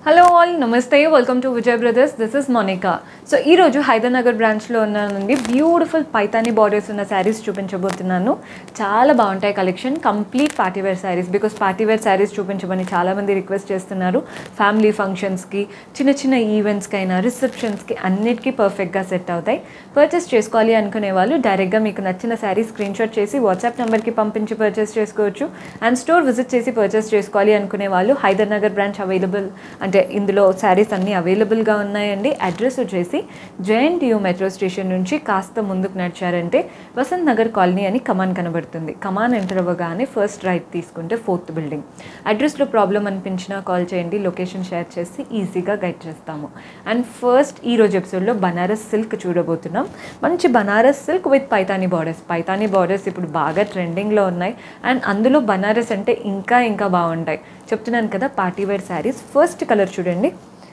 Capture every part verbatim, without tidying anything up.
Hello all, Namaste, welcome to Vijay Brothers. This is Monica. So, ee roju Hydernagar branch lo unnanandi beautiful Paithani borders unna sarees chupinchabothunanu. Chaala baaguntayi collection, complete party wear sarees because party wear sarees chupinchamani chaala mandi request chestunnaru. Family functions ki, chinna chinna events ki aina receptions ki annitiki perfect ga set avutayi. Purchase cheskovali anukune vallu direct ga meeku nachina saree screenshot chesi WhatsApp number ki pampinchi purchase chesukovachu and store visit chesi purchase cheskovali anukune vallu Hydernagar branch available అంటే ఇందులో సారీస్ అన్నీ అవైలబుల్గా ఉన్నాయండి. Address వచ్చేసి J N T U metro station నుంచి కాస్త ముందుకు నడిచారంటే Vasant Nagar colony అని కమాన్ కనబడుతుంది. కమాన్ ఎంటర్ అవ్వగానే ఫస్ట్ రైట్ తీసుకుంటే ఫోర్త్ బిల్డింగ్. అడ్రస్లో ప్రాబ్లం అనిపించినా కాల్ చేయండి, లొకేషన్ షేర్ చేసి ఈజీగా గైడ్ చేస్తాము. అండ్ ఫస్ట్ ఈ రోజు ఎపిసోడ్లో బనారస్ సిల్క్ చూడబోతున్నాం. మంచి Banaras silk with Paithani borders. Paithani borders ఇప్పుడు బాగా ట్రెండింగ్లో ఉన్నాయి అండ్ అందులో బనారస్ అంటే ఇంకా ఇంకా బాగుంటాయి. చెప్తున్నాను కదా party wear saris. First colour చూడండి,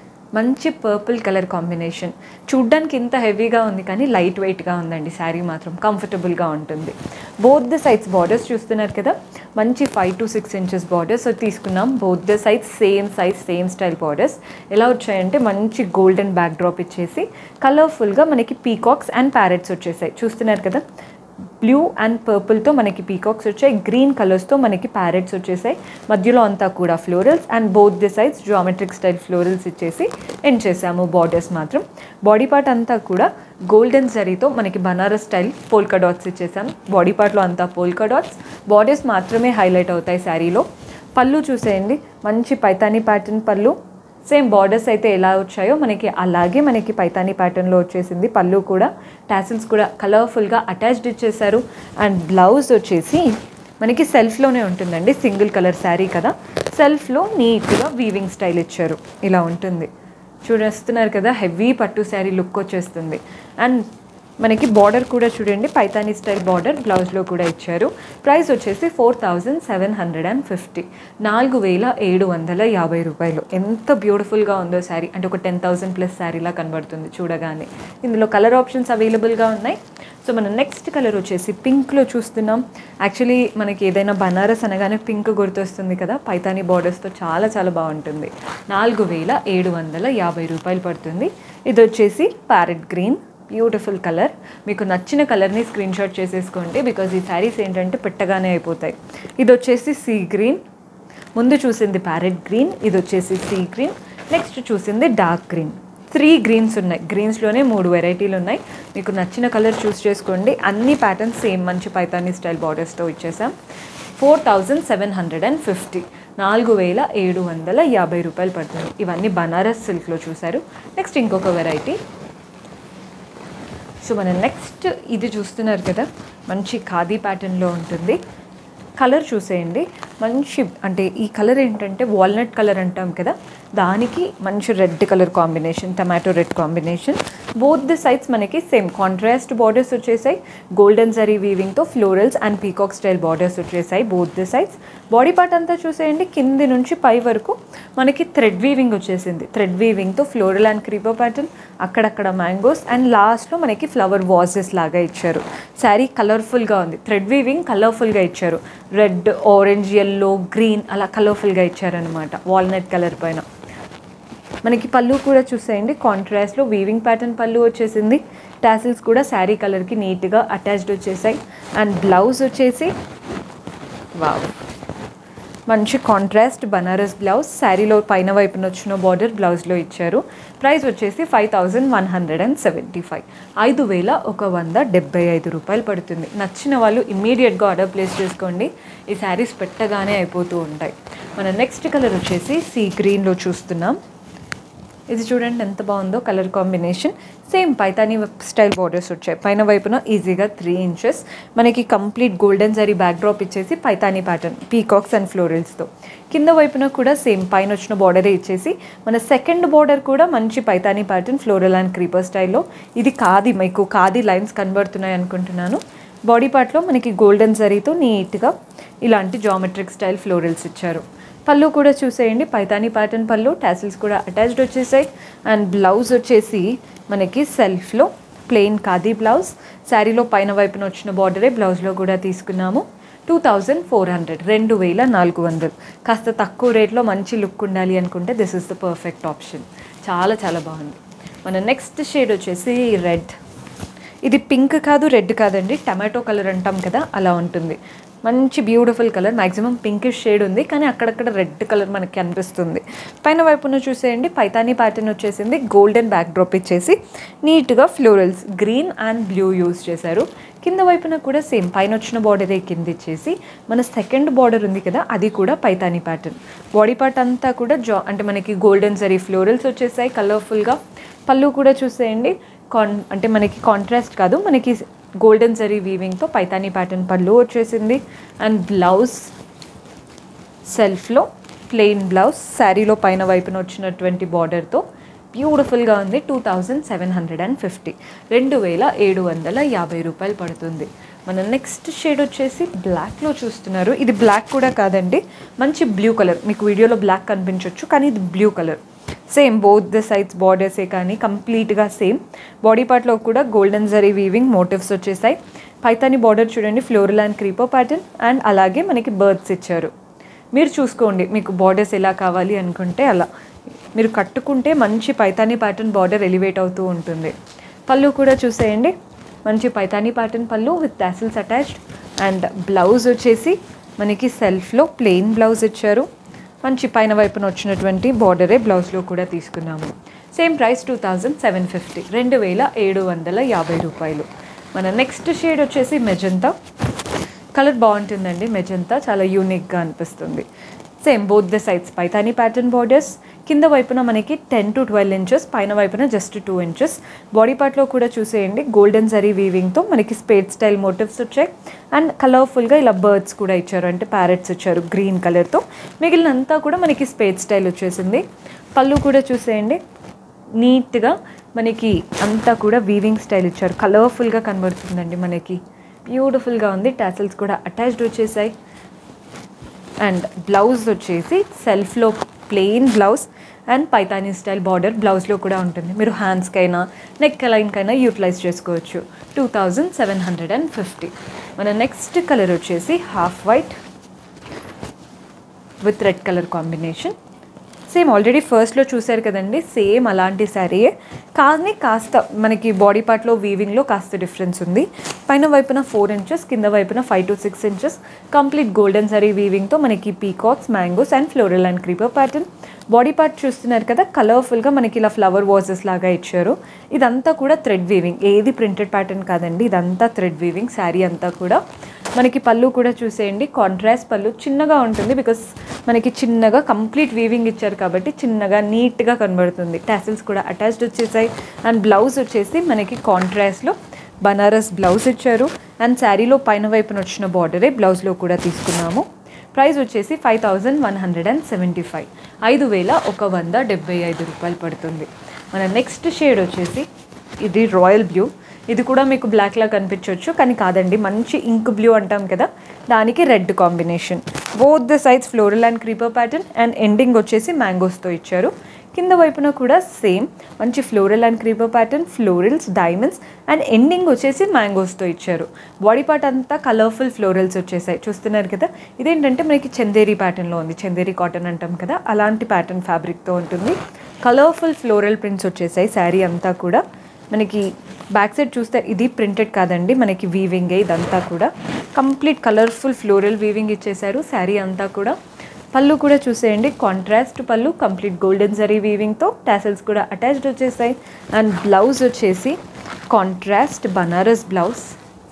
మంచి పర్పుల్ కలర్ కాంబినేషన్. చూడ్డానికి ఇంత హెవీగా ఉంది కానీ లైట్ వెయిట్గా ఉందండి. శారీ మాత్రం కంఫర్టబుల్గా ఉంటుంది. బోత్ ద సైడ్స్ బార్డర్స్ చూస్తున్నారు కదా, మంచి five to six inches borders తీసుకున్నాం. Both the sides same size same style borders. ఎలా వచ్చాయంటే మంచి గోల్డెన్ బ్యాక్ డ్రాప్ ఇచ్చేసి కలర్ఫుల్గా మనకి పీకాక్స్ అండ్ ప్యారెట్స్ వచ్చేసాయి. చూస్తున్నారు కదా, బ్లూ అండ్ పర్పుల్తో మనకి పీకాక్స్ వచ్చాయి, గ్రీన్ కలర్స్తో మనకి ప్యారెట్స్ వచ్చేసాయి. మధ్యలో అంతా కూడా florals and both the sides geometric style florals ఇచ్చేసి ఎండ్ చేసాము. బార్డర్స్ మాత్రం బాడీ పార్ట్ అంతా కూడా గోల్డెన్ జరీతో మనకి బనారస్ స్టైల్ పోల్కా డాట్స్ ఇచ్చేసాం. బాడీ పార్ట్లో అంతా పోల్కా డాట్స్, బార్డర్స్ మాత్రమే హైలైట్ అవుతాయి శారీలో. పళ్ళు చూసేయండి, మంచి పైతానీ ప్యాటర్న్ పళ్ళు. సేమ్ బార్డర్స్ అయితే ఎలా వచ్చాయో మనకి అలాగే మనకి పైతానీ ప్యాటర్న్లో వచ్చేసింది. పళ్ళు కూడా టాసిల్స్ కూడా కలర్ఫుల్గా అటాచ్డ్ ఇచ్చేసారు. అండ్ బ్లౌజ్ వచ్చేసి మనకి సెల్ఫ్లోనే ఉంటుందండి. సింగిల్ కలర్ శారీ కదా, సెల్ఫ్లో నీట్గా వీవింగ్ స్టైల్ ఇచ్చారు. ఇలా ఉంటుంది, చూడేస్తున్నారు కదా, హెవీ పట్టు శారీ లుక్ వచ్చేస్తుంది. అండ్ మనకి బార్డర్ కూడా చూడండి, పైతానీ స్టైల్ బార్డర్ బ్లౌజ్లో కూడా ఇచ్చారు. ప్రైస్ వచ్చేసి four thousand seven hundred and fifty నాలుగు వేల ఏడు వందల యాభై రూపాయలు. ఎంత బ్యూటిఫుల్గా ఉందో శారీ, అంటే ఒక టెన్ థౌజండ్ ప్లస్ శారీలా కనబడుతుంది చూడగానే. ఇందులో కలర్ ఆప్షన్స్ అవైలబుల్గా ఉన్నాయి. సో మనం నెక్స్ట్ కలర్ వచ్చేసి పింక్లో చూస్తున్నాం. యాక్చువల్లీ మనకి ఏదైనా బనారస్ అనగానే పింక్ గుర్తొస్తుంది కదా, పైతానీ బార్డర్స్తో చాలా చాలా బాగుంటుంది. నాలుగు వేల ఏడు వందల యాభై రూపాయలు పడుతుంది. ఇది వచ్చేసి ప్యారెట్ గ్రీన్, బ్యూటిఫుల్ కలర్. మీకు నచ్చిన కలర్ని స్క్రీన్ షాట్ చేసేసుకోండి బికాజ్ ఈ శారీస్ ఏంటంటే పెట్టగానే అయిపోతాయి. ఇది వచ్చేసి సీ గ్రీన్, ముందు చూసింది ప్యారెట్ గ్రీన్, ఇది వచ్చేసి సీ గ్రీన్, నెక్స్ట్ చూసింది డార్క్ గ్రీన్. త్రీ గ్రీన్స్ ఉన్నాయి, గ్రీన్స్లోనే మూడు వెరైటీలు ఉన్నాయి. మీకు నచ్చిన కలర్ చూస్ చేసుకోండి. అన్ని ప్యాటర్న్స్ సేమ్ మంచి పైతానీ స్టైల్ బార్డర్స్తో ఇచ్చేసాం. Four thousand seven hundred and fifty నాలుగు వేల ఏడు వందల యాభై రూపాయలు పడుతుంది. ఇవన్నీ బనారస్ సిల్క్లో చూసారు. నెక్స్ట్ ఇంకొక వెరైటీ. సో మనం నెక్స్ట్ ఇది చూస్తున్నారు కదా, మంచి ఖాదీ ప్యాటర్న్లో ఉంటుంది. కలర్ చూసేయండి, మంచి అంటే ఈ కలర్ ఏంటంటే వాల్నట్ కలర్ అంటాం కదా, దానికి మంచి red colour combination, tomato red combination. Both the sides మనకి సేమ్ కాంట్రాస్ట్ బార్డర్స్ వచ్చేసాయి. గోల్డెన్ జరీ వీవింగ్తో florals and peacock style borders వచ్చేసాయి both the sides. Body part అంతా చూసేయండి, కింది నుంచి పై వరకు మనకి థ్రెడ్ వీవింగ్ వచ్చేసింది. థ్రెడ్ వీవింగ్తో ఫ్లోరల్ అండ్ క్రీపర్ ప్యాటర్న్, అక్కడక్కడ మ్యాంగోస్ అండ్ లాస్ట్లో మనకి ఫ్లవర్ వాజెస్ లాగా ఇచ్చారు. శారీ కలర్ఫుల్గా ఉంది, థ్రెడ్ వీవింగ్ కలర్ఫుల్గా ఇచ్చారు. రెడ్, ఆరెంజ్, ఎల్లో, గ్రీన్ అలా కలర్ఫుల్గా ఇచ్చారనమాట వాల్నట్ కలర్ పైన. మనకి పళ్ళు కూడా చూసేయండి, కాంట్రాస్ట్లో వీవింగ్ ప్యాటర్న్ పళ్ళు వచ్చేసింది. టాసిల్స్ కూడా శారీ కలర్కి నీట్గా అటాచ్డ్ వచ్చేసాయి. అండ్ బ్లౌజ్ వచ్చేసి వావ్, మంచి కాంట్రాస్ట్ బనారస్ బ్లౌజ్. శారీలో పైన వైపున వచ్చిన బార్డర్ బ్లౌజ్లో ఇచ్చారు. ప్రైస్ వచ్చేసి five thousand one hundred and seventy five ఐదు వేల ఒక వంద డెబ్బై ఐదు రూపాయలు పడుతుంది. నచ్చిన వాళ్ళు ఇమ్మీడియట్గా ఆర్డర్ ప్లేస్ చేసుకోండి, ఈ శారీస్ పెట్టగానే అయిపోతూ ఉంటాయి. మన నెక్స్ట్ కలర్ వచ్చేసి సీ గ్రీన్లో చూస్తున్నాం. ఇది చూడండి ఎంత బాగుందో colour combination. Same Paithani style borders వచ్చాయి. పైన వైపున ఈజీగా త్రీ ఇంచెస్ మనకి complete golden zari backdrop ఇచ్చేసి పైతానీ ప్యాటర్న్ పీకాక్స్ అండ్ ఫ్లోరల్స్తో. కింద వైపున కూడా సేమ్ పైన వచ్చిన బార్డరే ఇచ్చేసి మన సెకండ్ బార్డర్ కూడా మంచి Paithani pattern floral and creeper స్టైల్లో. ఇది ఖాదీ, మీకు ఖాదీ లైన్స్ కనబడుతున్నాయి అనుకుంటున్నాను. బాడీ పార్ట్లో మనకి గోల్డెన్ జరీతో నీట్గా ఇలాంటి జామెట్రిక్ స్టైల్ ఫ్లోరల్స్ ఇచ్చారు. పళ్ళు కూడా చూసేయండి, పైతానీ ప్యాటర్న్ పళ్ళు, టాసిల్స్ కూడా అటాచ్డ్ వచ్చేసాయి. అండ్ బ్లౌజ్ వచ్చేసి మనకి సెల్ఫ్లో ప్లెయిన్ ఖాదీ బ్లౌజ్. శారీలో పైన వైపున వచ్చిన బార్డరే బ్లౌజ్లో కూడా తీసుకున్నాము. టూ థౌజండ్ ఫోర్ హండ్రెడ్ రెండు వేల నాలుగు వందలు కాస్త తక్కువ రేట్లో మంచి లుక్ ఉండాలి అనుకుంటే this is the perfect option. చాలా చాలా బాగుంది. మన నెక్స్ట్ షేడ్ వచ్చేసి రెడ్. ఇది పింక్ కాదు, రెడ్ కాదండి, టమాటో కలర్ అంటాం కదా అలా ఉంటుంది. మంచి beautiful colour, maximum pinkish shade ఉంది కానీ అక్కడక్కడ రెడ్ కలర్ మనకి కనిపిస్తుంది. పైన వైపున చూసేయండి పైతానీ ప్యాటర్న్ వచ్చేసింది. గోల్డెన్ బ్యాక్ డ్రాప్ ఇచ్చేసి నీట్గా florals green and blue use చేశారు. కింద వైపున కూడా సేమ్ పైన వచ్చిన బార్డరే కింద ఇచ్చేసి మన సెకండ్ బార్డర్ ఉంది కదా అది కూడా పైతానీ ప్యాటర్న్. బాడీ పార్ట్ అంతా కూడా జా అంటే మనకి గోల్డెన్ జరీ ఫ్లోరల్స్ వచ్చేసాయి కలర్ఫుల్గా. పళ్ళు కూడా చూసేయండి కాన్ అంటే మనకి కాంట్రాస్ట్ కాదు, మనకి గోల్డెన్ జరీ వీవింగ్తో పైతానీ ప్యాటర్న్ పళ్ళు వచ్చేసింది. అండ్ బ్లౌజ్ సెల్ఫ్లో ప్లెయిన్ బ్లౌజ్, శారీలో పైన వైపున వచ్చినటువంటి బార్డర్తో బ్యూటిఫుల్గా ఉంది. Two thousand seven hundred and fifty రెండు వేల ఏడు వందల యాభై రూపాయలు పడుతుంది. మన నెక్స్ట్ షేడ్ వచ్చేసి బ్లాక్లో చూస్తున్నారు. ఇది బ్లాక్ కూడా కాదండి, మంచి బ్లూ కలర్. మీకు వీడియోలో బ్లాక్ కనిపించవచ్చు కానీ ఇది blue colour. Same both the sides బార్డర్సే కానీ కంప్లీట్గా సేమ్. బాడీ పార్ట్లో కూడా గోల్డెన్ జరీ వీవింగ్ మోటివ్స్ వచ్చేసాయి. పైతాని బార్డర్ చూడండి floral and creeper pattern and అలాగే మనకి బర్డ్స్ ఇచ్చారు. మీరు చూసుకోండి మీకు బార్డర్స్ ఎలా కావాలి అనుకుంటే అలా మీరు కట్టుకుంటే మంచి పైతానీ ప్యాటర్న్ బార్డర్ ఎలివేట్ అవుతూ ఉంటుంది. పళ్ళు కూడా చూసేయండి మంచి పైతానీ ప్యాటర్న్ పళ్ళు with tassels attached. And blouse వచ్చేసి మనకి సెల్ఫ్లో ప్లెయిన్ బ్లౌజ్ ఇచ్చారు. మంచి పైన వైపున వచ్చినటువంటి బార్డరే బ్లౌజ్లో కూడా తీసుకున్నాము. Same price two thousand seven fifty రెండు వేల ఏడు వందల యాభై రూపాయలు. మన నెక్స్ట్ షేడ్ వచ్చేసి మెజంతా. కలర్ బాగుంటుందండి, మెజంతా చాలా యూనిక్గా అనిపిస్తుంది. Same both the sides Paithani pattern borders. కింద వైపున మనకి టెన్ టు ట్వెల్వ్ ఇంచెస్, పైన వైపున జస్ట్ టూ ఇంచెస్. బాడీ పార్ట్లో కూడా చూసేయండి గోల్డెన్ జరీ వీవింగ్తో మనకి స్పేడ్ స్టైల్ మోటివ్స్ వచ్చాయి. అండ్ కలర్ఫుల్గా ఇలా బర్డ్స్ కూడా ఇచ్చారు, అంటే ప్యారెట్స్ ఇచ్చారు గ్రీన్ కలర్తో. మిగిలినంతా కూడా మనకి స్పేడ్ స్టైల్ వచ్చేసింది. పళ్ళు కూడా చూసేయండి నీట్గా మనకి అంతా కూడా వీవింగ్ స్టైల్ ఇచ్చారు, కలర్ఫుల్గా కనబడుతుందండి మనకి. బ్యూటిఫుల్గా ఉంది. టాసిల్స్ కూడా అటాచ్డ్ వచ్చేసాయి. అండ్ బ్లౌజ్ వచ్చేసి సెల్ఫ్లో plain blouse and Paithani style border బ్లౌజ్లో కూడా ఉంటుంది. మీరు హ్యాండ్స్కైనా నెక్ లైన్కైనా యూటిలైజ్ చేసుకోవచ్చు. Two thousand seven hundred and fifty. మన నెక్స్ట్ కలర్ వచ్చేసి half white with red colour combination. Same already ఫస్ట్లో చూసారు కదండి, సేమ్ అలాంటి శారీయే కానీ కాస్త మనకి బాడీ పార్ట్లో వీవింగ్లో కాస్త డిఫరెన్స్ ఉంది. పైన వైపున ఫోర్ ఇంచెస్, కింద వైపున five to six inches. Complete golden zari వీవింగ్తో మనకి peacocks, mangoes and floral and creeper pattern. Body part చూస్తున్నారు కదా కలర్ఫుల్గా మనకి ఇలా ఫ్లవర్ వాజెస్ లాగా ఇచ్చారు. ఇదంతా కూడా థ్రెడ్ వీవింగ్, ఏది ప్రింటెడ్ ప్యాటర్న్ కాదండి, ఇదంతా థ్రెడ్ వీవింగ్ శారీ అంతా కూడా. మనకి పళ్ళు కూడా చూసేయండి కాంట్రాస్ట్ పళ్ళు, చిన్నగా ఉంటుంది బికాస్ మనకి చిన్నగా కంప్లీట్ వీవింగ్ ఇచ్చారు కాబట్టి చిన్నగా నీట్గా కనబడుతుంది. టాసిల్స్ కూడా అటాచ్డ్ వచ్చేసాయి. అండ్ బ్లౌజ్ వచ్చేసి మనకి కాంట్రాస్ట్లో బనారస్ బ్లౌజ్ ఇచ్చారు. అండ్ శారీలో పైన వైపున వచ్చిన బార్డరే బ్లౌజ్లో కూడా తీసుకున్నాము. ప్రైస్ వచ్చేసి five thousand one hundred and seventy five ఐదు వేల ఒక వంద డెబ్బై ఐదు రూపాయలు పడుతుంది. మన నెక్స్ట్ షేడ్ వచ్చేసి ఇది రాయల్ బ్లూ. ఇది కూడా మీకు బ్లాక్లా కనిపించవచ్చు కానీ కాదండి, మంచి ఇంక్ బ్లూ అంటాం కదా దానికి red combination. Both the sides floral and creeper pattern and ending వచ్చేసి మ్యాంగోస్తో ఇచ్చారు. కింద వైపున కూడా సేమ్ మంచి floral and creeper pattern, florals, diamonds and ending వచ్చేసి మ్యాంగోస్తో ఇచ్చారు. బాడీ పార్ట్ అంతా కలర్ఫుల్ ఫ్లోరల్స్ వచ్చేసాయి చూస్తున్నారు కదా. ఇదేంటంటే మనకి చందేరి ప్యాటర్న్లో ఉంది, చందేరి కాటన్ అంటాం కదా అలాంటి ప్యాటర్న్ ఫ్యాబ్రిక్తో ఉంటుంది. కలర్ఫుల్ ఫ్లోరల్ ప్రింట్స్ వచ్చేసాయి శారీ అంతా కూడా. మనకి బ్యాక్ సైడ్ చూస్తే ఇది ప్రింటెడ్ కాదండి, మనకి వీవింగే ఇదంతా కూడా. కంప్లీట్ కలర్ఫుల్ ఫ్లోరల్ వీవింగ్ ఇచ్చేసారు శారీ అంతా కూడా. పళ్ళు కూడా చూసేయండి కాంట్రాస్ట్ పళ్ళు, కంప్లీట్ గోల్డెన్ జరీ వీవింగ్తో టాసిల్స్ కూడా అటాచ్డ్ వచ్చేసాయి. అండ్ బ్లౌజ్ వచ్చేసి కాంట్రాస్ట్ బనారస్ బ్లౌజ్.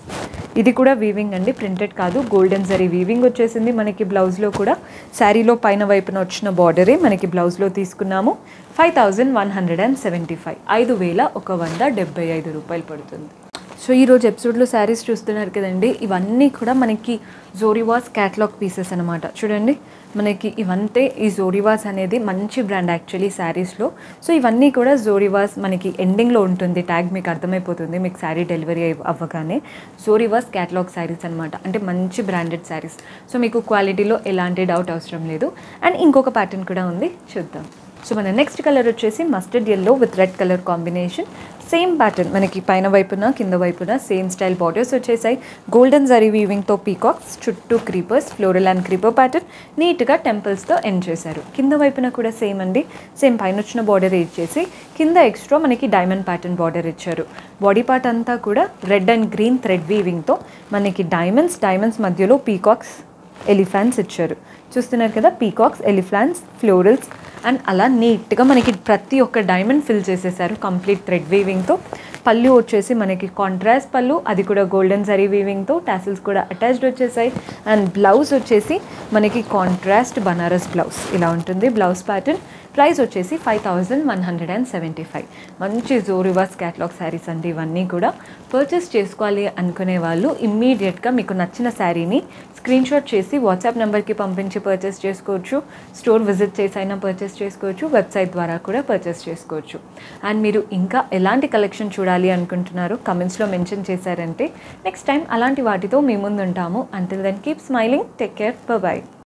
ఇది కూడా వీవింగ్ అండి, ప్రింటెడ్ కాదు, గోల్డెన్ జరీ వీవింగ్ వచ్చేసింది మనకి బ్లౌజ్లో కూడా. శారీలో పైన వైపున వచ్చిన బార్డరే మనకి బ్లౌజ్లో తీసుకున్నాము. Five thousand one hundred and seventy five ఐదు వేల ఒక వంద డెబ్బై ఐదు రూపాయలు పడుతుంది. సో ఈరోజు ఎపిసోడ్లో శారీస్ చూస్తున్నారు కదండి, ఇవన్నీ కూడా మనకి జోరివాస్ క్యాటలాగ్ పీసెస్ అనమాట. చూడండి మనకి ఇవంతే, ఈ జోరివాస్ అనేది మంచి బ్రాండ్ యాక్చువల్లీ శారీస్లో. సో ఇవన్నీ కూడా జోరివాస్ మనకి ఎండింగ్లో ఉంటుంది ట్యాగ్, మీకు అర్థమైపోతుంది మీకు శారీ డెలివరీ అవ్వగానే. జోరివాస్ క్యాటలాగ్ శారీస్ అనమాట, అంటే మంచి బ్రాండెడ్ శారీస్. సో మీకు క్వాలిటీలో ఎలాంటి డౌట్ అవసరం లేదు. అండ్ ఇంకొక ప్యాటర్న్ కూడా ఉంది, చూద్దాం. సో మన నెక్స్ట్ కలర్ వచ్చేసి mustard yellow with red colour combination. Same pattern మనకి పైన వైపున కింద వైపున సేమ్ స్టైల్ బార్డర్స్ వచ్చేసాయి. గోల్డెన్ జరీ వీవింగ్తో పీకాక్స్, చుట్టూ creepers, floral and creeper pattern నీట్గా టెంపుల్స్తో ఎండ్ చేశారు. కింద వైపున కూడా సేమ్ అండి, సేమ్ పైన వచ్చిన బార్డర్ ఇచ్చేసి కింద ఎక్స్ట్రా మనకి డైమండ్ ప్యాటర్న్ బార్డర్ ఇచ్చారు. బాడీ పార్ట్ అంతా కూడా రెడ్ అండ్ గ్రీన్ థ్రెడ్ వీవింగ్తో మనకి డైమండ్స్ డైమండ్స్ మధ్యలో పీకాక్స్, ఎలిఫాంట్స్ ఇచ్చారు. చూస్తున్నారు కదా, పీకాక్స్, ఎలిఫాంట్స్, ఫ్లోరల్స్ అండ్ అలా నీట్గా మనకి ప్రతి ఒక్క డైమండ్ ఫిల్ చేసేసారు కంప్లీట్ థ్రెడ్ వీవింగ్తో. పళ్ళు వచ్చేసి మనకి కాంట్రాస్ట్ పళ్ళు, అది కూడా గోల్డెన్ జరీ వీవింగ్తో, టాసిల్స్ కూడా అటాచ్డ్ వచ్చేసాయి. అండ్ బ్లౌజ్ వచ్చేసి మనకి కాంట్రాస్ట్ బనారస్ బ్లౌజ్ ఇలా ఉంటుంది బ్లౌజ్ ప్యాటర్న్. ప్రైస్ వచ్చేసి five thousand one hundred and seventy five. మంచి జోరివర్స్ క్యాటలాగ్ శారీస్ అండి ఇవన్నీ కూడా. పర్చేస్ చేసుకోవాలి అనుకునే వాళ్ళు ఇమ్మీడియట్గా మీకు నచ్చిన శారీని స్క్రీన్ షాట్ చేసి వాట్సాప్ నెంబర్కి పంపించి పర్చేస్ చేసుకోవచ్చు. స్టోర్ విజిట్ చేసి అయినా పర్చేస్ చేసుకోవచ్చు, వెబ్సైట్ ద్వారా కూడా పర్చేస్ చేసుకోవచ్చు. అండ్ మీరు ఇంకా ఎలాంటి కలెక్షన్ చూడాలి అనుకుంటున్నారో కమెంట్స్లో మెన్షన్ చేశారంటే నెక్స్ట్ టైం అలాంటి వాటితో మీ ముందు ఉంటాము. Until then keep smiling, take care, bye.